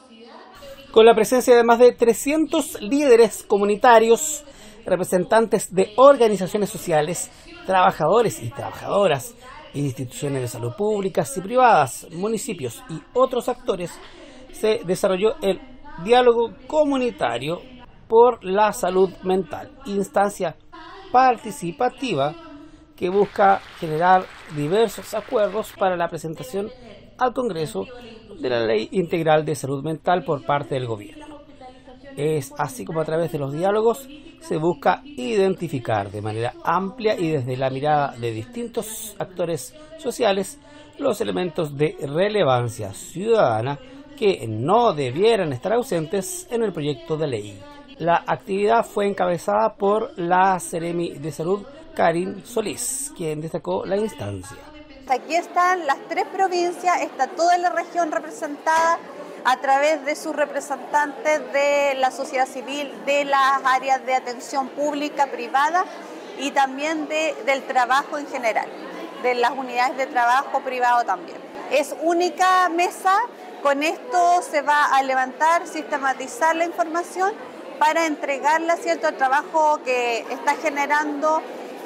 con la presencia de más de 300 líderes comunitarios, representantes de organizaciones sociales, trabajadores y trabajadoras, instituciones de salud públicas y privadas, municipios y otros actores, se desarrolló el diálogo comunitario por la salud mental, instancia participativa que busca generar diversos acuerdos para la presentación al Congreso de la Ley Integral de Salud Mental por parte del gobierno. Es así como a través de los diálogos se busca identificar de manera amplia y desde la mirada de distintos actores sociales los elementos de relevancia ciudadana que no debieran estar ausentes en el proyecto de ley. La actividad fue encabezada por la Seremi de Salud, Karin Solís, quien destacó la instancia. Aquí están las 3 provincias, está toda la región representada a través de sus representantes de la sociedad civil, de las áreas de atención pública, privada y también del trabajo en general, de las unidades de trabajo privado también. Es única mesa, con esto se va a levantar, sistematizar la información para entregarla, ¿cierto?, al trabajo que está generando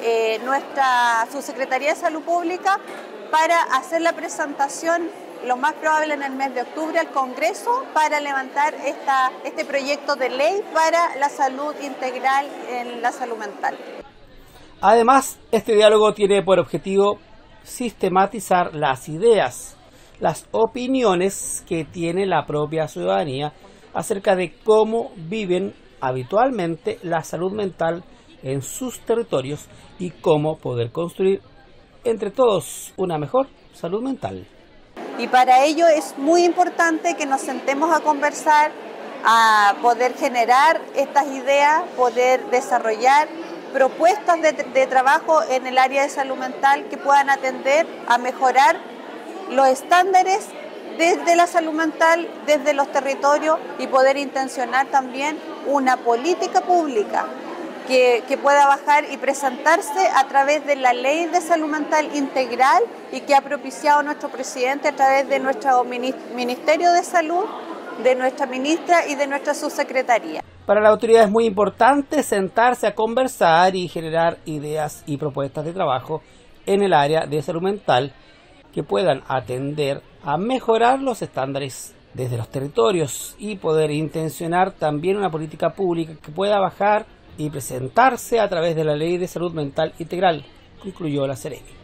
nuestra Subsecretaría de Salud Pública para hacer la presentación lo más probable en el mes de octubre al Congreso para levantar este proyecto de ley para la salud integral en la salud mental. Además, este diálogo tiene por objetivo sistematizar las ideas, las opiniones que tiene la propia ciudadanía acerca de cómo viven habitualmente la salud mental en sus territorios y cómo poder construir entre todos una mejor salud mental. Y para ello es muy importante que nos sentemos a conversar, a poder generar estas ideas, poder desarrollar propuestas de trabajo en el área de salud mental que puedan atender a mejorar los estándares desde la salud mental, desde los territorios y poder intencionar también una política pública que pueda bajar y presentarse a través de la Ley de Salud Mental Integral y que ha propiciado nuestro presidente a través de nuestro Ministerio de Salud, de nuestra ministra y de nuestra subsecretaría. Para la autoridad es muy importante sentarse a conversar y generar ideas y propuestas de trabajo en el área de salud mental que puedan atender a mejorar los estándares desde los territorios y poder intencionar también una política pública que pueda bajar y presentarse a través de la Ley de Salud Mental Integral, concluyó la Seremi.